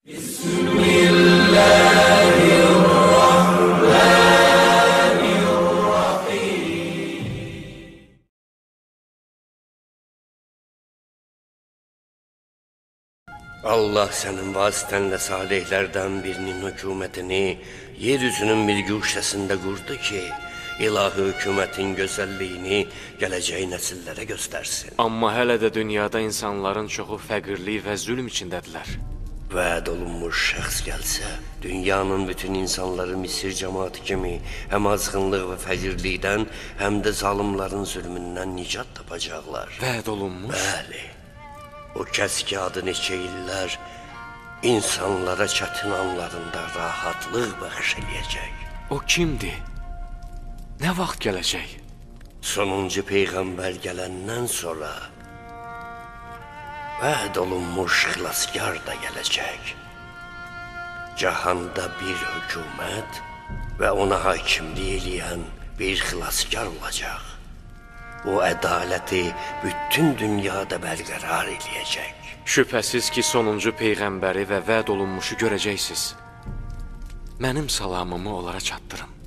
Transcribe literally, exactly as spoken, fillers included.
Allah sənin vasitənlə salihlərdən birinin hökumətini yeryüzünün bir güşəsində qurdu ki, ilahi hökumətin gözəlliyini gələcək nəsillərə göstərsin. Amma hələ də dünyada insanların çoxu fəqirlik və zülm içindədirlər. Vəd olunmuş şəxs gəlsə, dünyanın bütün insanları Misir cəmaatı kimi həm azğınlıq və fəqirlikdən, həm də zalımların zülmündən nicat tapacaqlar. Vəd olunmuş? Bəli. O kəs ki, adı neçə illər insanlara çətin anlarında rahatlıq bəxş eləyəcək. O kimdir? Nə vaxt gələcək? Sonuncu Peyğəmbər gələndən sonra vəd olunmuş xilaskar da gələcək. Cahanda bir hökumət və ona hakimlik eləyən bir xilaskar olacaq. O ədaləti bütün dünyada bərqərar eləyəcək. Şübhəsiz ki, sonuncu Peyğəmbəri və vəd olunmuşu görəcəksiniz. Mənim salamımı onlara çatdırın.